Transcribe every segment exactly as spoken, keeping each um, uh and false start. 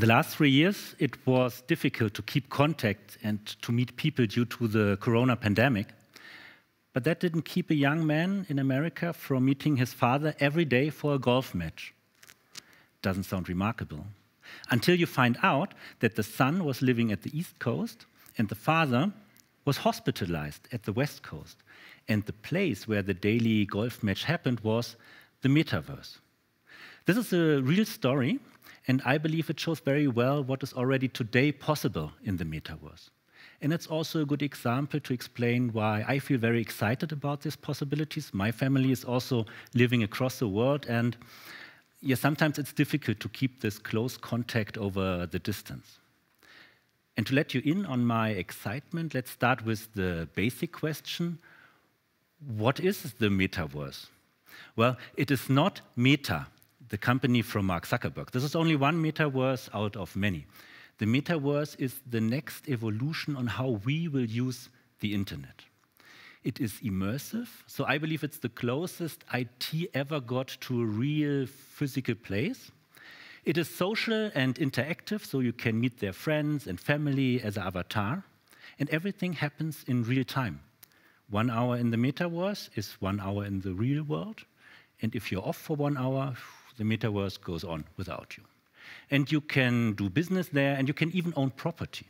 the last three years, it was difficult to keep contact and to meet people due to the corona pandemic. But that didn't keep a young man in America from meeting his father every day for a golf match. Doesn't sound remarkable. Until you find out that the son was living at the East Coast and the father was hospitalized at the West Coast. And the place where the daily golf match happened was the Metaverse. This is a real story, and I believe it shows very well what is already today possible in the Metaverse. And it's also a good example to explain why I feel very excited about these possibilities. My family is also living across the world, and yeah, sometimes it's difficult to keep this close contact over the distance. And to let you in on my excitement, let's start with the basic question. What is the Metaverse? Well, it is not Meta, the company from Mark Zuckerberg. This is only one Metaverse out of many. The Metaverse is the next evolution on how we will use the internet. It is immersive, so I believe it's the closest I T ever got to a real physical place. It is social and interactive, so you can meet their friends and family as an avatar. And everything happens in real time. One hour in the Metaverse is one hour in the real world. And if you're off for one hour, the Metaverse goes on without you. And you can do business there, and you can even own property.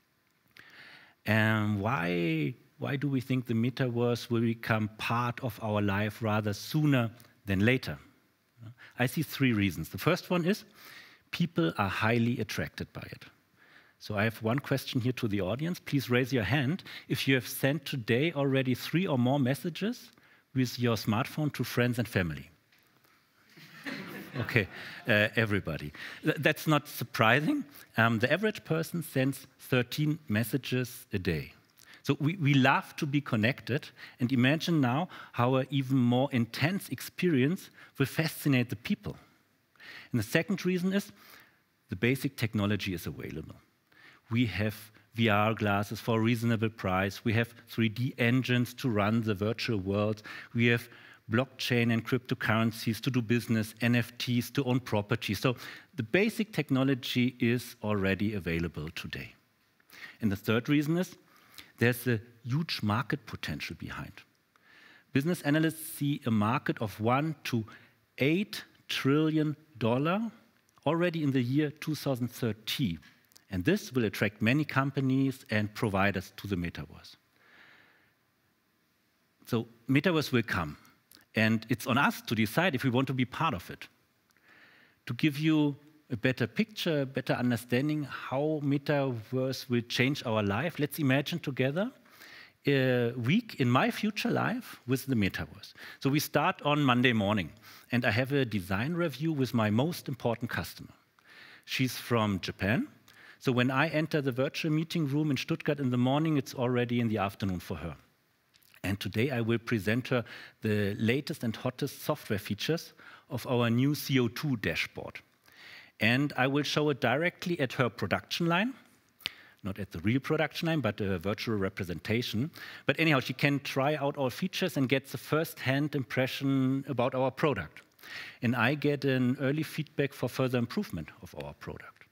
And why, why do we think the Metaverse will become part of our life rather sooner than later? I see three reasons. The first one is people are highly attracted by it. So I have one question here to the audience. Please raise your hand if you have sent today already three or more messages with your smartphone to friends and family. Okay, uh, everybody. Th that's not surprising. Um, the average person sends thirteen messages a day. So we, we love to be connected, and imagine now how an even more intense experience will fascinate the people. And the second reason is the basic technology is available. We have V R glasses for a reasonable price. We have three D engines to run the virtual world. We have blockchain and cryptocurrencies to do business, N F Ts to own property. So the basic technology is already available today. And the third reason is there's a huge market potential behind. Business analysts see a market of one to eight trillion dollars already in the year two thousand thirty. And this will attract many companies and providers to the Metaverse. So Metaverse will come. And it's on us to decide if we want to be part of it. To give you a better picture, a better understanding how Metaverse will change our life, let's imagine together a week in my future life with the Metaverse. So we start on Monday morning, and I have a design review with my most important customer. She's from Japan, so when I enter the virtual meeting room in Stuttgart in the morning, it's already in the afternoon for her. And today I will present her the latest and hottest software features of our new C O two dashboard. And I will show it directly at her production line, not at the real production line, but a virtual representation. But anyhow, she can try out our features and get the first-hand impression about our product. And I get an early feedback for further improvement of our product.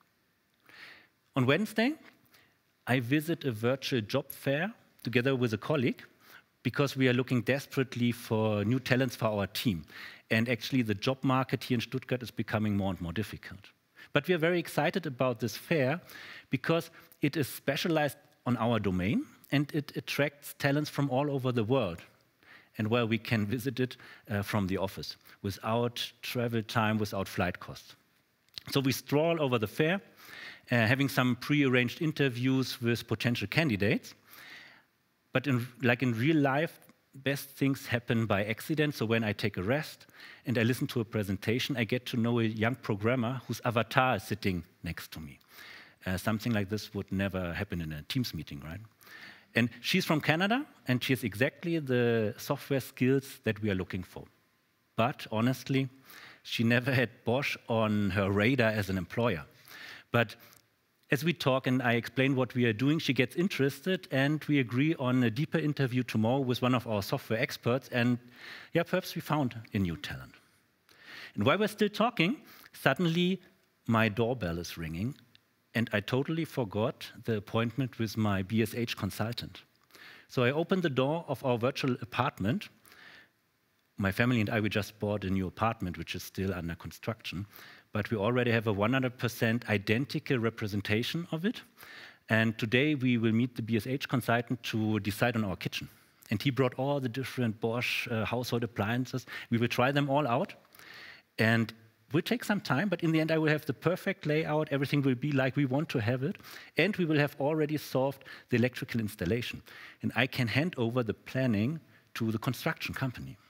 On Wednesday, I visit a virtual job fair together with a colleague, because we are looking desperately for new talents for our team. And actually, the job market here in Stuttgart is becoming more and more difficult. But we are very excited about this fair because it is specialized on our domain, and it attracts talents from all over the world. And well, we can visit it uh, from the office without travel time, without flight costs. So we stroll over the fair, uh, having some pre-arranged interviews with potential candidates. But in, like in real life, best things happen by accident. So when I take a rest and I listen to a presentation, I get to know a young programmer whose avatar is sitting next to me. Uh, something like this would never happen in a Teams meeting, right? And she's from Canada, and she has exactly the software skills that we are looking for. But honestly, she never had Bosch on her radar as an employer. But as we talk and I explain what we are doing, she gets interested, and we agree on a deeper interview tomorrow with one of our software experts, and yeah, perhaps we found a new talent. And while we're still talking, suddenly my doorbell is ringing, and I totally forgot the appointment with my B S H consultant. So I opened the door of our virtual apartment. My family and I, we just bought a new apartment, which is still under construction, but we already have a one hundred percent identical representation of it. And today we will meet the B S H consultant to decide on our kitchen. And he brought all the different Bosch uh, household appliances. We will try them all out. And it will take some time, but in the end I will have the perfect layout. Everything will be like we want to have it. And we will have already solved the electrical installation. And I can hand over the planning to the construction company.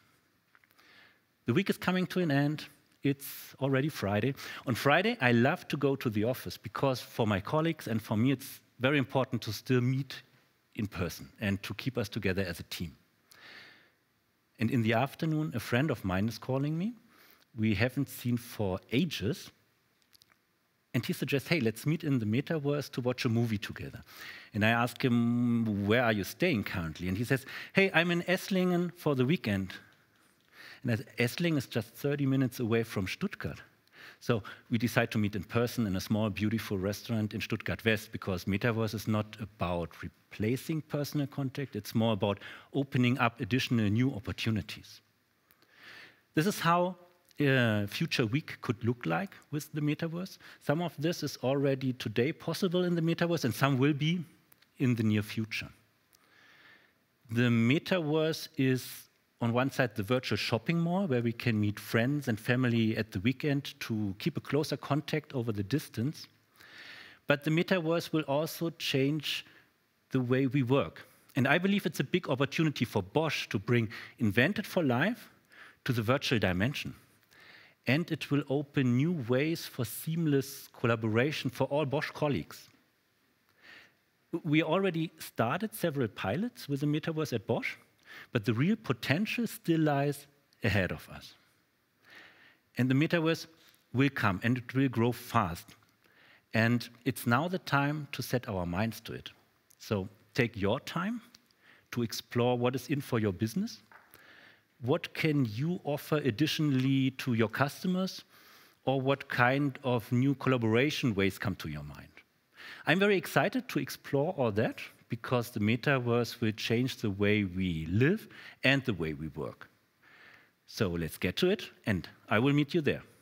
The week is coming to an end. It's already Friday. On Friday, I love to go to the office because for my colleagues and for me, it's very important to still meet in person and to keep us together as a team. And in the afternoon, a friend of mine is calling me. We haven't seen for ages. And he suggests, hey, let's meet in the Metaverse to watch a movie together. And I ask him, where are you staying currently? And he says, hey, I'm in Esslingen for the weekend. And Esslingen is just thirty minutes away from Stuttgart. So we decide to meet in person in a small, beautiful restaurant in Stuttgart West, because Metaverse is not about replacing personal contact, it's more about opening up additional new opportunities. This is how a future week could look like with the Metaverse. Some of this is already today possible in the Metaverse, and some will be in the near future. The Metaverse is on one side, the virtual shopping mall, where we can meet friends and family at the weekend to keep a closer contact over the distance. But the Metaverse will also change the way we work. And I believe it's a big opportunity for Bosch to bring Invented for Life to the virtual dimension. And it will open new ways for seamless collaboration for all Bosch colleagues. We already started several pilots with the Metaverse at Bosch, but the real potential still lies ahead of us. And the Metaverse will come, and it will grow fast. And it's now the time to set our minds to it. So take your time to explore what is in for your business. What can you offer additionally to your customers? Or what kind of new collaboration ways come to your mind? I'm very excited to explore all that, because the Metaverse will change the way we live and the way we work. So let's get to it, and I will meet you there.